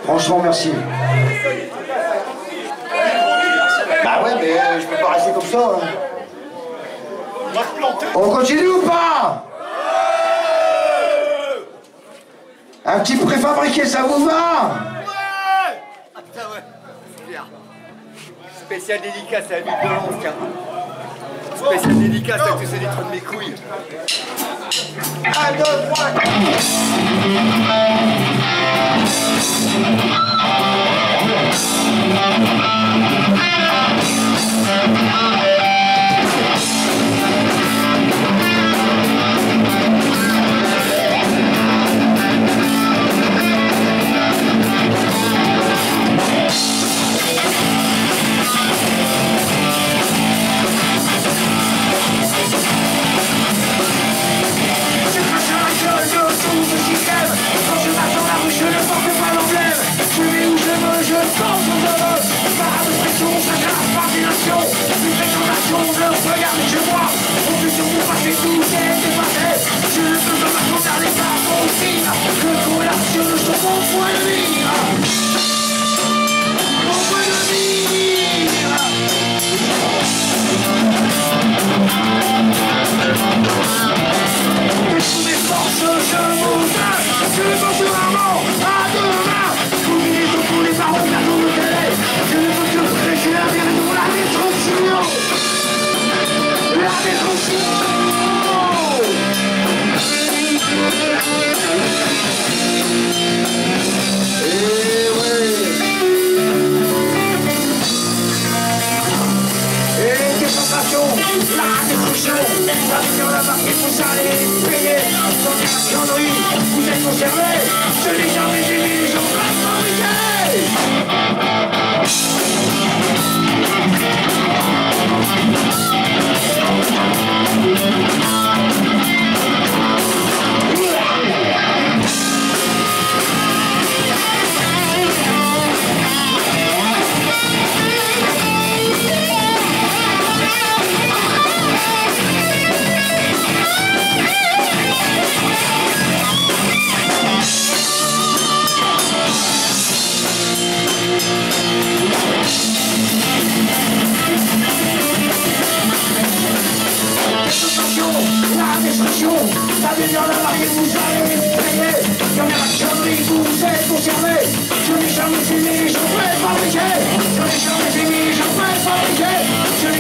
Franchement, merci. Bah ouais, mais je peux pas rester comme ça. Hein. On continue ou pas? Un petit préfabriqué, ça vous va? Ouais! Ah putain, ouais, c'est bien. Spécial dédicace à la ville de Lons, tiens. Spécial dédicace à tous ceux des trous de mes couilles. 1, 2, 3, 4.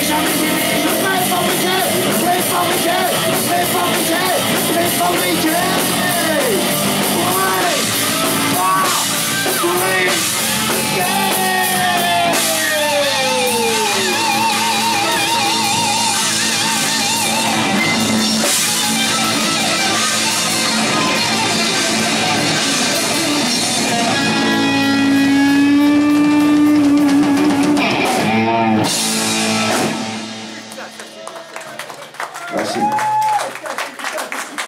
Fabriquer